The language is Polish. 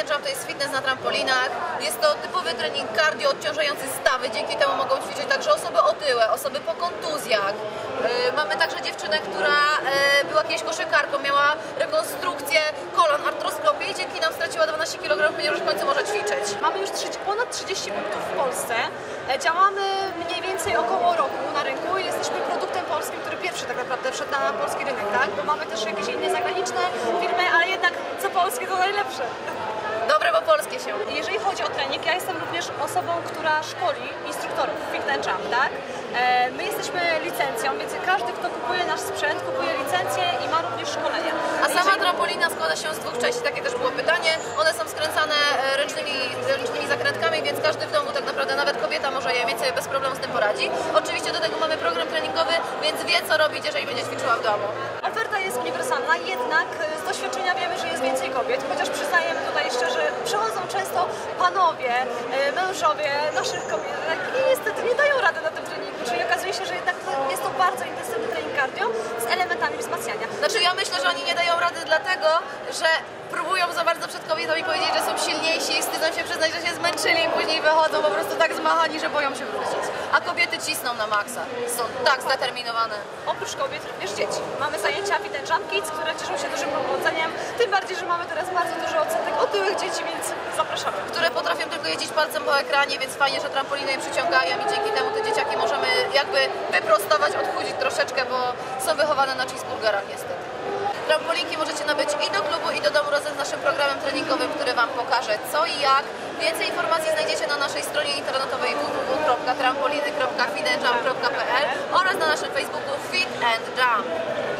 and Jump to jest fitness na trampolinach. Jest to typowy trening cardio odciążający stawy. Dzięki temu mogą ćwiczyć także osoby otyłe, osoby po kontuzjach. Mamy także dziewczynę, która była kiedyś koszykarką, miała rekonstrukcję kolan, artroskleropię i dzięki nam straciła 12 kg, ponieważ w końcu może ćwiczyć. Mamy już ponad 30 punktów w Polsce. Działamy mniej więcej około roku na rynku i jesteśmy produktem polskim, który pierwszy tak naprawdę wszedł na polski rynek, tak? Bo mamy też jakieś inne zagraniczne firmy, ale jednak co polskie to najlepsze. Dobre, bo polskie się. Jeżeli chodzi o trening, ja jestem również osobą, która szkoli instruktorów Fit and Jump, tak? My jesteśmy licencją, więc każdy, kto kupuje nasz sprzęt, kupuje licencję i ma również szkolenie. A sama trampolina składa się z dwóch części, takie też było pytanie. One są skręcane ręcznymi zakrętkami, więc każdy w domu tak naprawdę, nawet kobieta może je mieć, sobie bez problemu z tym poradzi. Oczywiście do tego mamy program treningowy, więc wie co robić, jeżeli będzie ćwiczyła w domu. Oferta jest uniwersalna, jednak z doświadczenia wiemy, że jest więcej kobiet, chociaż przyznajemy tutaj szczerze, przychodzą często panowie, mężowie naszych kobiet i niestety nie dają rady na tym treningu, czyli okazuje się, że jednak jest to bardzo intensywny trening cardio z elementami wzmacniania. Znaczy ja myślę, że oni nie dają rady dlatego, że próbują za bardzo przed kobietą i powiedzieć, że są silniejsi i wstydzą się przyznać, że się zmęczyli i później wychodzą po prostu tak zmachani, że boją się wrócić. A kobiety cisną na maksa, są tak zdeterminowane. Oprócz kobiet również dzieci. Mamy zajęcia Fit and Jump Kids, które cieszą się dużym powodzeniem, tym bardziej, że mamy teraz bardzo duży odsetek otyłych dzieci, więc zapraszamy. Które potrafią tylko jeździć palcem po ekranie, więc fajnie, że trampoliny je przyciągają i dzięki temu te dzieciaki możemy jakby wyprostować, odchudzić troszeczkę, bo są wychowane na cheeseburgerach niestety. Trampolinki możecie nabyć i do klubu, i do domu razem z naszym programem treningowym, który Wam pokaże co i jak. Więcej informacji znajdziecie na naszej stronie internetowej www.trampoliny.fitandjump.pl oraz na naszym Facebooku Fit and Jump.